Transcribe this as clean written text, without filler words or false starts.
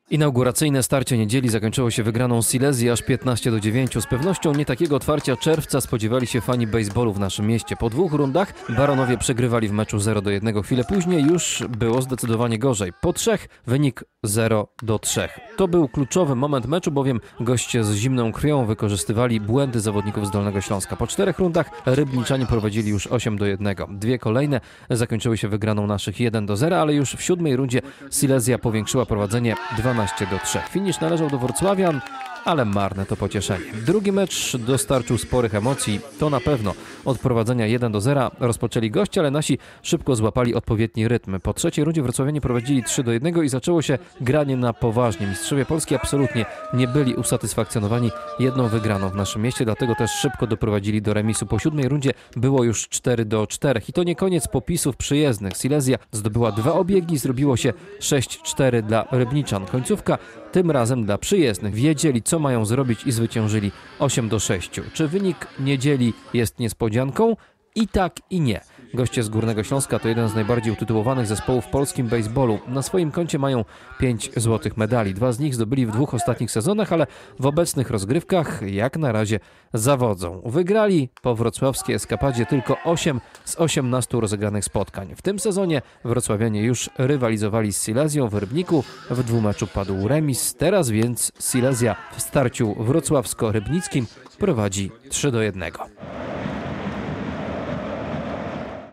Inauguracyjne starcie niedzieli zakończyło się wygraną Silesii aż 15-9. Z pewnością nie takiego otwarcia czerwca spodziewali się fani baseballu w naszym mieście. Po 2 rundach Baronowie przegrywali w meczu 0-1. Chwilę później już było zdecydowanie gorzej. Po 3 wynik 0-3. To był kluczowy moment meczu, bowiem goście z zimną krwią wykorzystywali błędy zawodników z Dolnego Śląska. Po 4 rundach Rybniczanie prowadzili już 8-1. 2 kolejne zakończyły się wygraną naszych 1-0, ale już w 7 rundzie Silesia powiększyła prowadzenie 12-3. Finisz należał do Wrocławian, ale marne to pocieszenie. Drugi mecz dostarczył sporych emocji, to na pewno. Od prowadzenia 1-0 rozpoczęli goście, ale nasi szybko złapali odpowiedni rytm. Po 3 rundzie wrocławianie prowadzili 3-1 i zaczęło się granie na poważnie. Mistrzowie Polski absolutnie nie byli usatysfakcjonowani jedną wygraną w naszym mieście, dlatego też szybko doprowadzili do remisu. Po 7 rundzie było już 4-4 i to nie koniec popisów przyjezdnych. Silesia zdobyła 2 obiegi, zrobiło się 6-4 dla Rybniczan. Końcówka tym razem dla przyjezdnych. Wiedzieli, co mają zrobić i zwyciężyli 8-6. Czy wynik niedzieli jest niespodzianką? I tak, i nie. Goście z Górnego Śląska to jeden z najbardziej utytułowanych zespołów w polskim baseballu. Na swoim koncie mają 5 złotych medali. 2 z nich zdobyli w 2 ostatnich sezonach, ale w obecnych rozgrywkach jak na razie zawodzą. Wygrali po wrocławskiej eskapadzie tylko 8 z 18 rozegranych spotkań. W tym sezonie wrocławianie już rywalizowali z Silesią w Rybniku. W 2 meczu padł remis. Teraz więc Silesia w starciu wrocławsko-rybnickim prowadzi 3-1.